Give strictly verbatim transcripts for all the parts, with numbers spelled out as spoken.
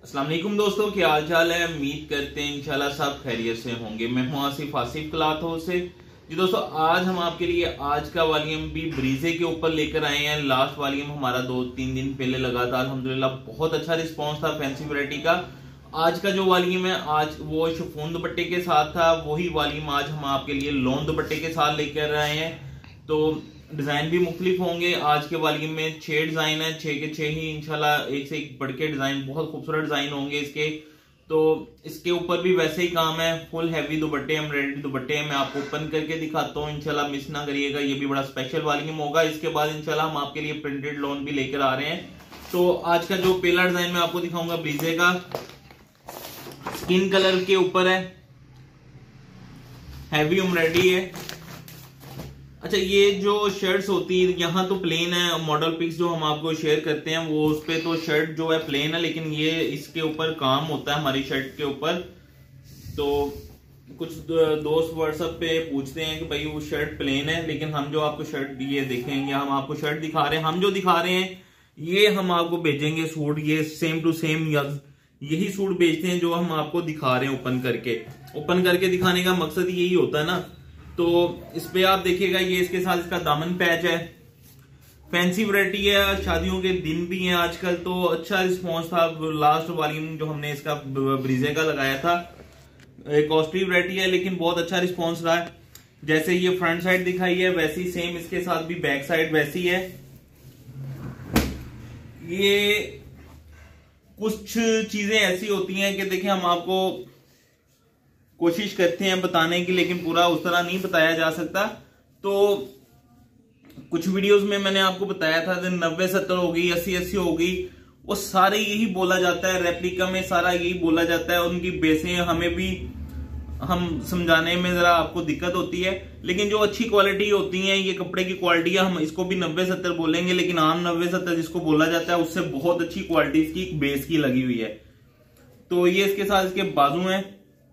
अस्सलाम वालेकुम दोस्तों, क्या हाल चाल है। उम्मीद करते हैं इंशाल्लाह सब खैरियत से होंगे। मैं हूं आसिफ आसिफ क्लॉथ हाउस से। जी दोस्तों, आज हम आपके लिए आज का वॉल्यूम भी ब्रीजे के ऊपर लेकर आए हैं। लास्ट वॉल्यूम हमारा दो तीन दिन पहले लगा था, अल्हम्दुलिल्लाह बहुत अच्छा रिस्पांस था फैंसी वैरायटी का। आज का जो वॉल्यूम है आज वो शिफॉन दुपट्टे के साथ था, वही वॉल्यूम आज हम आपके लिए लॉन दुपट्टे के साथ लेकर आए हैं। तो डिजाइन भी मुख्तलिफ होंगे। आज के वॉल्यूम में छह डिजाइन है, छह के छह ही इंशाल्लाह एक से एक बढ़ के डिजाइन, बहुत खूबसूरत डिजाइन होंगे इसके। तो इसके ऊपर भी वैसे ही काम है, फुल हैवी दुपट्टे एम्ब्रॉयडरी दुपट्टे हैं। मैं आपको ओपन करके दिखाता हूँ, इंशाल्लाह मिस ना करिएगा। ये भी बड़ा स्पेशल वॉल्यूम होगा। इसके बाद इंशाल्लाह हम आपके लिए प्रिंटेड लॉन भी लेकर आ रहे हैं। तो आज का जो पहला डिजाइन मैं आपको दिखाऊंगा ब्रीजे का, स्किन कलर के ऊपर है, हैवी एम्ब्रॉयडरी है। अच्छा, ये जो शर्ट्स होती है यहाँ तो प्लेन है, मॉडल पिक्स जो हम आपको शेयर करते हैं वो उस पे तो शर्ट जो है प्लेन है, लेकिन ये इसके ऊपर काम होता है हमारी शर्ट के ऊपर। तो कुछ दोस्त व्हाट्सएप पे पूछते हैं कि भाई वो शर्ट प्लेन है, लेकिन हम जो आपको शर्ट ये देखेंगे, हम आपको शर्ट दिखा रहे हैं, हम जो दिखा रहे हैं ये हम आपको भेजेंगे सूट, ये सेम टू सेम यही सूट भेजते हैं जो हम आपको दिखा रहे हैं ओपन करके। ओपन करके दिखाने का मकसद यही होता है ना। तो इस पे आप देखिएगा, ये इसके साथ इसका दामन पैच है, फैंसी वैरायटी है, शादियों के दिन भी हैं आजकल। तो अच्छा रिस्पांस था लास्ट वॉल्यूम जो हमने इसका ब्रीजे का लगाया था। कॉस्टली वैरायटी है लेकिन बहुत अच्छा रिस्पांस रहा है। जैसे ये फ्रंट साइड दिखाई है वैसी सेम इसके साथ भी बैक साइड वैसी है। ये कुछ चीजें ऐसी होती हैं कि देखिए हम आपको कोशिश करते हैं बताने की, लेकिन पूरा उस तरह नहीं बताया जा सकता। तो कुछ वीडियोस में मैंने आपको बताया था नब्बे सत्तर होगी, अस्सी अस्सी होगी, वो सारे यही बोला जाता है। रेप्लिका में सारा यही बोला जाता है। उनकी बेसें हमें भी हम समझाने में जरा आपको दिक्कत होती है, लेकिन जो अच्छी क्वालिटी होती है, ये कपड़े की क्वालिटी है, हम इसको भी नब्बे सत्तर बोलेंगे, लेकिन आम नब्बे सत्तर जिसको बोला जाता है उससे बहुत अच्छी क्वालिटी इसकी बेस की लगी हुई है। तो ये इसके साथ इसके बाजू हैं,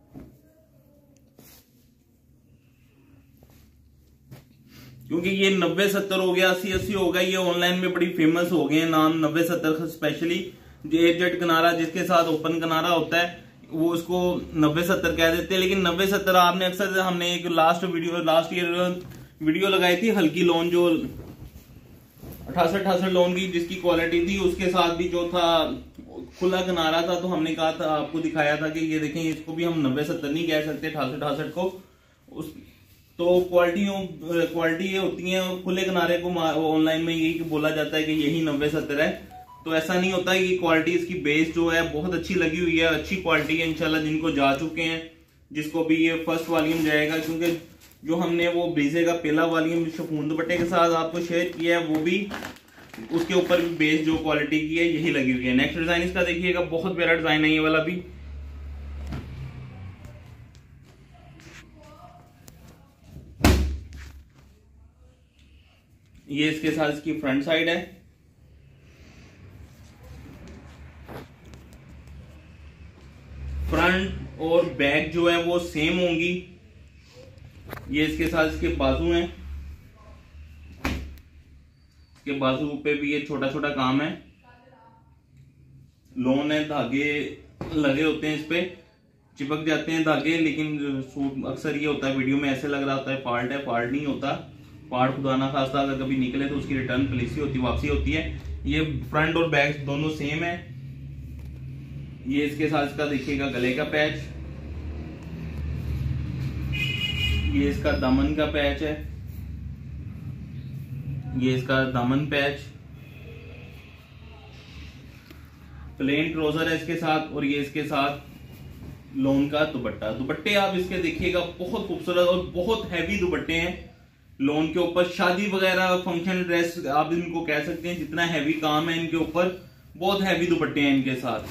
क्योंकि ये नब्बे सत्तर हो गया, अस्सी अस्सी हो गया, ये ऑनलाइन में बड़ी फेमस हो गए हैं नाम नब्बे सत्तर। स्पेशली जे जेट किनारा जिसके साथ ओपन किनारा होता है वो उसको नब्बे सत्तर कह देते हैं। लेकिन नब्बे सत्तर आपने अक्सर, हमने एक last video last year video लगाई थी हल्की लोन जो अठासठ अठासठ लोन की जिसकी क्वालिटी थी, उसके साथ भी जो था खुला किनारा था। तो हमने कहा था, आपको दिखाया था कि ये देखें, इसको भी हम नब्बे सत्तर नहीं कह सकते, अठासठ अठासठ को। उस तो क्वालिटियों क्वालिटी ये होती है, खुले किनारे को ऑनलाइन में यही बोला जाता है कि यही नब्बे सत्तर है। तो ऐसा नहीं होता है कि क्वालिटी इसकी बेस जो है बहुत अच्छी लगी हुई है, अच्छी क्वालिटी है इंशाल्लाह। जिनको जा चुके हैं, जिसको भी ये फर्स्ट वॉल्यूम जाएगा, क्योंकि जो हमने वो ब्रीजे का पहला वॉल्यूम शिफॉन दुपट्टे के साथ आपको शेयर किया है, वो भी उसके ऊपर भी बेस जो क्वालिटी की है यही लगी हुई है। नेक्स्ट डिजाइन इसका देखिएगा, बहुत प्यारा डिजाइन है ये वाला भी। ये इसके साथ इसकी फ्रंट साइड है, फ्रंट और बैक जो है वो सेम होंगी। ये इसके साथ इसके बाजू हैं, इसके बाजू पे भी ये छोटा छोटा काम है, लोन है, धागे लगे होते हैं, इस पे चिपक जाते हैं धागे। लेकिन सूट अक्सर ये होता है, वीडियो में ऐसे लग रहा होता है फॉल्ट है, फॉल्ट नहीं होता। पार्ट खुदा ना खास्ता अगर कभी निकले तो उसकी रिटर्न पॉलिसी होती, वापसी होती है। ये फ्रंट और बैक दोनों सेम है। ये इसके साथ इसका देखिएगा गले का पैच, ये इसका दामन का पैच है, ये इसका दामन पैच, प्लेन ट्राउजर है इसके साथ, और ये इसके साथ लोन का दुपट्टा। दुपट्टे आप इसके देखिएगा बहुत खूबसूरत और बहुत हैवी दुपट्टे हैं। लोन के ऊपर शादी वगैरह फंक्शन ड्रेस आप इनको कह सकते हैं, जितना हैवी काम है इनके ऊपर, बहुत हैवी दुपट्टे हैं इनके साथ,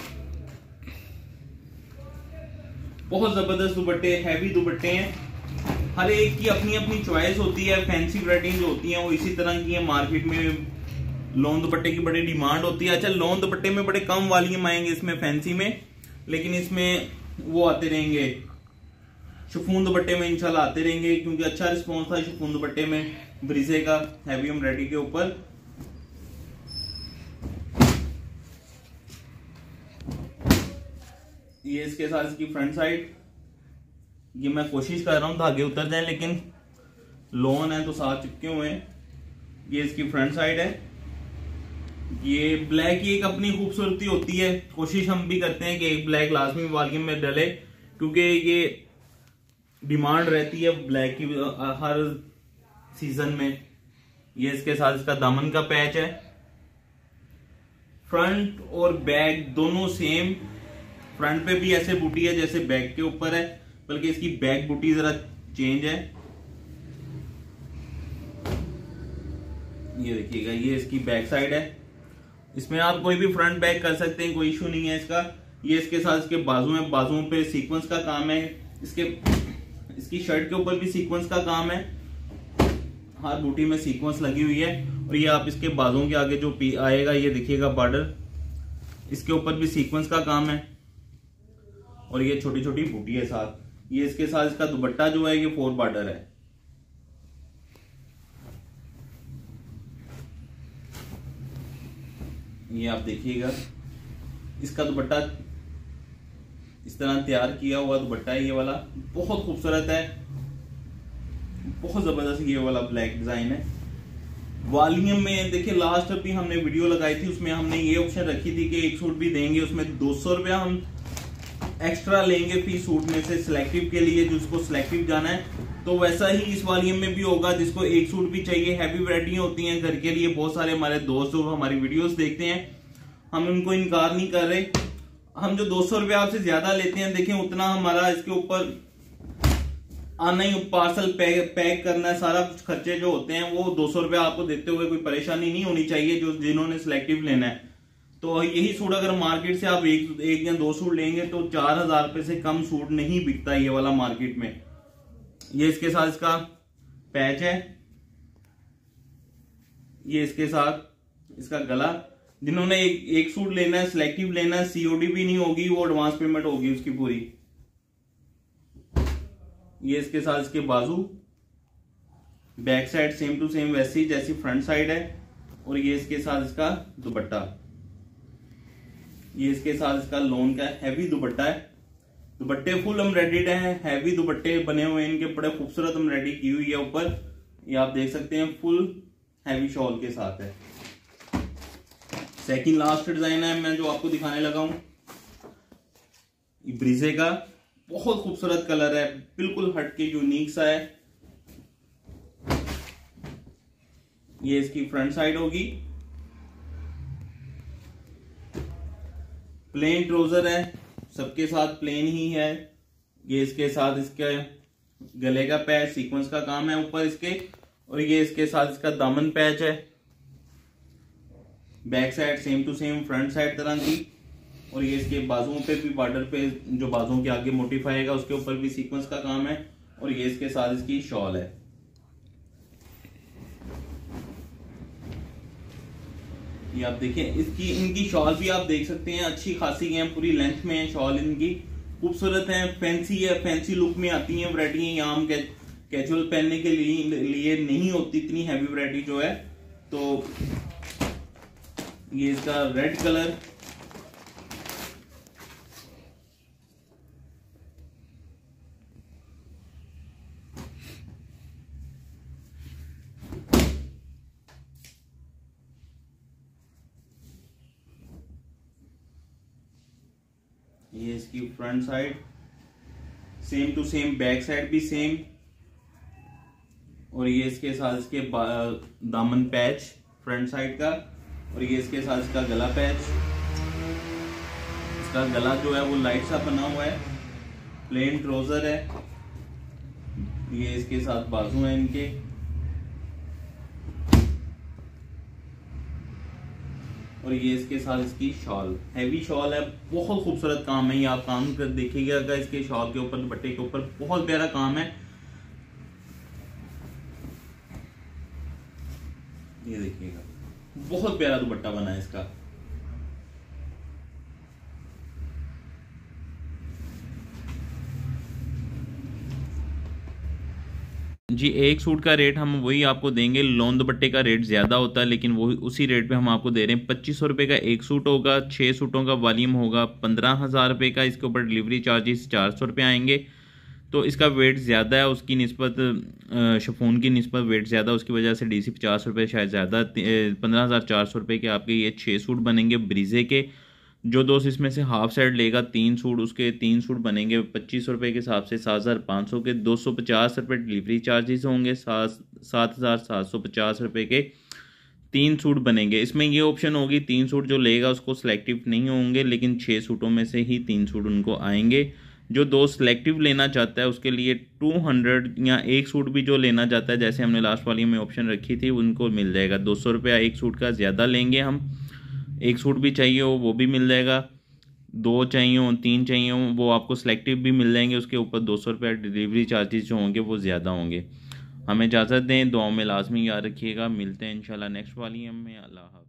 बहुत जबरदस्त दुपट्टे, हैवी दुपट्टे हैं। हर एक की अपनी अपनी चॉइस होती है। फैंसी वैरायटी जो होती है वो इसी तरह की है। मार्केट में लोन दुपट्टे की बड़ी डिमांड होती है। अच्छा, लोन दुपट्टे में बड़े कम वॉल्यूम आएंगे इसमें फैंसी में, लेकिन इसमें वो आते रहेंगे शिफॉन दुपट्टे में इंशाल्लाह आते रहेंगे, क्योंकि अच्छा रिस्पांस था शिफॉन दुपट्टे में ब्रीजे का हैवी एम्ब्रॉयडरी के ऊपर। ये इसके साथ इसकी फ्रंट साइड, ये मैं कोशिश कर रहा हूं धागे उतर जाए लेकिन लोन है तो साथ चिपके हुए हैं। ये इसकी फ्रंट साइड है। ये ब्लैक की एक अपनी खूबसूरती होती है, कोशिश हम भी करते हैं कि एक ब्लैक लाजमी वॉल्यूम में डले, क्योंकि ये डिमांड रहती है ब्लैक की हर सीजन में। ये इसके साथ इसका दामन का पैच है। फ्रंट और बैक दोनों सेम, फ्रंट पे भी ऐसे बूटी है जैसे बैक के ऊपर है, बल्कि इसकी बैक बूटी जरा चेंज है। ये देखिएगा, ये इसकी बैक साइड है। इसमें आप कोई भी फ्रंट बैक कर सकते हैं, कोई इशू नहीं है इसका। ये इसके साथ इसके बाजू में, बाजुओं पे सीक्वेंस का काम है। इसके इसकी शर्ट के ऊपर भी सीक्वेंस का काम है, हर बूटी में सीक्वेंस लगी हुई है। और ये आप इसके बाजुओं के आगे जो पी आएगा, ये देखिएगा बॉर्डर, इसके ऊपर भी सीक्वेंस का काम है। और ये छोटी छोटी बूटी है साथ। ये इसके साथ इसका दुपट्टा जो है ये फोर बॉर्डर है। ये आप देखिएगा, इसका दुपट्टा इस तरह तैयार किया हुआ दुपट्टा है। ये वाला बहुत खूबसूरत है, बहुत जबरदस्त ये वाला ब्लैक डिजाइन है। वॉल्यूम में देखिए, लास्ट अभी हमने वीडियो लगाई थी, उसमें हमने ये ऑप्शन रखी थी कि एक सूट भी देंगे, उसमें दो सौ रुपया हम एक्स्ट्रा लेंगे फी सूट में से सिलेक्टिव के लिए, जिसको सिलेक्टिव जाना है। तो वैसा ही इस वॉल्यूम में भी होगा, जिसको एक सूट भी चाहिए। हैवी वैरायटियां होती हैं घर के लिए, बहुत सारे हमारे दोस्त जो हमारी वीडियोस देखते हैं, हम उनको इनकार नहीं कर रहे। हम जो दो सौ रुपया आपसे ज्यादा लेते हैं, देखें उतना हमारा इसके ऊपर आना ही, पार्सल पैक पैक करना है, सारा कुछ खर्चे जो होते हैं वो दो सौ रुपया आपको देते हुए कोई परेशानी नहीं होनी चाहिए जो जिन्होंने सिलेक्टिव लेना है। तो यही सूट अगर मार्केट से आप एक एक या दो सूट लेंगे तो चार हजार रुपए से कम सूट नहीं बिकता ये वाला मार्केट में। ये इसके साथ इसका पैच है। ये इसके साथ इसका गला। जिन्होंने एक, एक सूट लेना है, सिलेक्टिव लेना है, सीओडी भी नहीं होगी, वो एडवांस पेमेंट होगी उसकी पूरी। ये इसके साथ इसके बाजू, back side same to same वैसी जैसी फ्रंट साइड है। और ये इसके साथ इसका दुपट्टा, ये इसके साथ इसका लोन का हैवी दुपट्टा है। दुपट्टे फुल एम्ब्रॉयडर्ड हैं, हैवी दुपट्टे बने हुए हैं, इनके बड़े खूबसूरत एम्ब्रॉयडरी की हुई है ऊपर, ये आप देख सकते हैं, फुल हैवी शॉल के साथ है। सेकंड लास्ट डिजाइन है मैं जो आपको दिखाने लगा हूं, ब्रीजे का, बहुत खूबसूरत कलर है, बिल्कुल हटके यूनिक सा है। ये इसकी फ्रंट साइड होगी, प्लेन ट्राउजर है, सबके साथ प्लेन ही है। ये इसके साथ इसके गले का पैच, सीक्वेंस का काम है ऊपर इसके। और ये इसके साथ इसका दामन पैच है, back side same to same front side तरह की। और ये इसके बाजुओं पे भी, बॉर्डर पे जो बाजुओं के आगे मोटिफाई आएगा उसके ऊपर भी सीक्वेंस का काम है। और ये इसके साथ इसकी शॉल है। ये आप देखें, इसकी इनकी शॉल भी आप देख सकते हैं, अच्छी खासी है, पूरी लेंथ में है शॉल इनकी, खूबसूरत है, फैंसी है, फैंसी लुक में आती हैं वैरायटी। ये आम कैजुअल पहनने के लिए, लिए नहीं होती इतनी हैवी वैरायटी जो है। तो ये इसका रेड कलर, ये इसकी front side same to same, back side भी सेम। और ये इसके साथ इसके दामन पैच फ्रंट साइड का। और ये इसके साथ इसका गला पैच, इसका गला जो है वो लाइट सा बना हुआ है, प्लेन ट्राउजर है। ये इसके साथ बाजू है इनके। और ये इसके साथ इसकी शॉल, हैवी शॉल है, बहुत खूबसूरत काम है। ये आप काम कर देखिएगा, इसके शॉल के ऊपर, दुपट्टे के ऊपर बहुत प्यारा काम है। ये देखिएगा, बहुत प्यारा दुपट्टा बना है इसका। जी एक सूट का रेट हम वही आपको देंगे, लोन दुपट्टे का रेट ज़्यादा होता है लेकिन वो उसी रेट पे हम आपको दे रहे हैं। पच्चीस सौ रुपये का एक सूट होगा, छः सूटों का वॉल्यूम होगा पंद्रह हज़ार रुपये का। इसके ऊपर डिलीवरी चार्जेस चार सौ रुपये आएंगे। तो इसका वेट ज़्यादा है, उसकी निस्बत शिफॉन की निस्बत वेट ज़्यादा, उसकी वजह से डी सी पचास रुपये शायद ज़्यादा। पंद्रह हज़ार चार सौ रुपये के आपके ये छः सूट बनेंगे ब्रीजे के। जो दोस्त इसमें से हाफ सेट लेगा तीन सूट, उसके तीन सूट बनेंगे पच्चीस सौ रुपये के हिसाब से सात हज़ार पाँच सौ के। दो सौ पचास रुपये डिलीवरी चार्जेस होंगे, सात सात हज़ार सात सौ पचास रुपये के तीन सूट बनेंगे। इसमें ये ऑप्शन होगी तीन सूट जो लेगा उसको सिलेक्टिव नहीं होंगे, लेकिन छः सूटों में से ही तीन सूट उनको आएंगे। जो दोस्त सिलेक्टिव लेना चाहता है उसके लिए टू हंड्रेड या एक सूट भी जो लेना चाहता है, जैसे हमने लास्ट वाली में ऑप्शन रखी थी, उनको मिल जाएगा। दो सौ रुपया एक सूट का ज़्यादा लेंगे हम, एक सूट भी चाहिए हो वो भी मिल जाएगा, दो चाहिए हो तीन चाहिए हो वो आपको सिलेक्टिव भी मिल जाएंगे। उसके ऊपर दो सौ रुपया डिलीवरी चार्जेस जो होंगे वो ज़्यादा होंगे। हमें इजाज़त दें, दुआओं में लाजमी याद रखिएगा। मिलते हैं इंशाल्लाह नेक्स्ट वाली में। अल्लाह हाफ़िज़।